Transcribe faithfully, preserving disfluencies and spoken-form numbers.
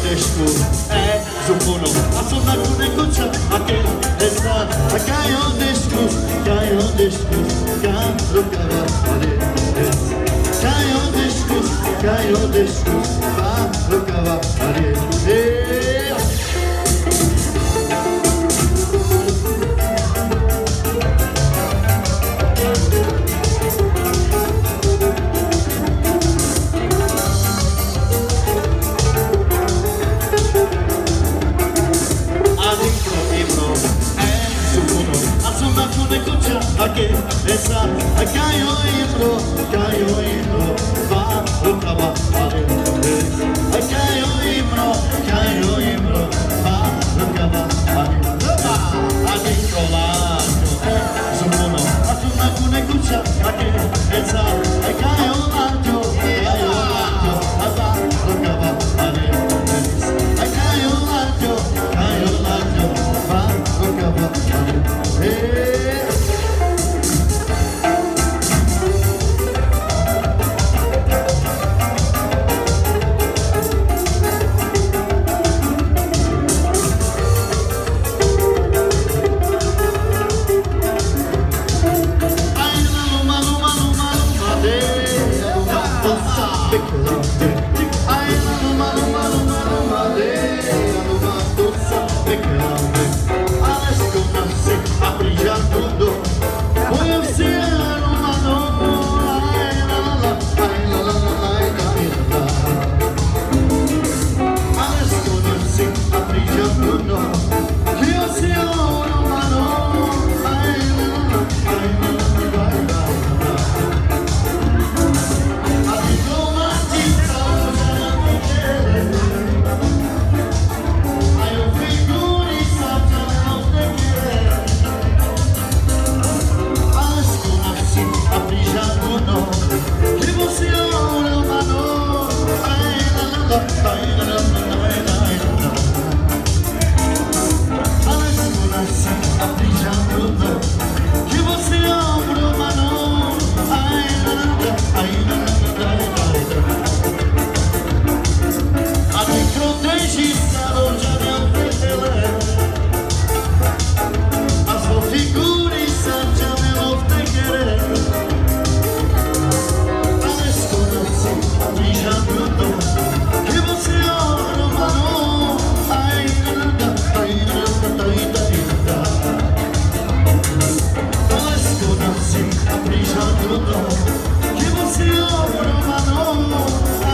desku, e zupuno, a sono alcune cuccia, a che è sta, a caio desku, caio desku, caio cavale, caio desku, caio desku, caio cavale. Esa, caio imbro, caio imbro, va, lo cava.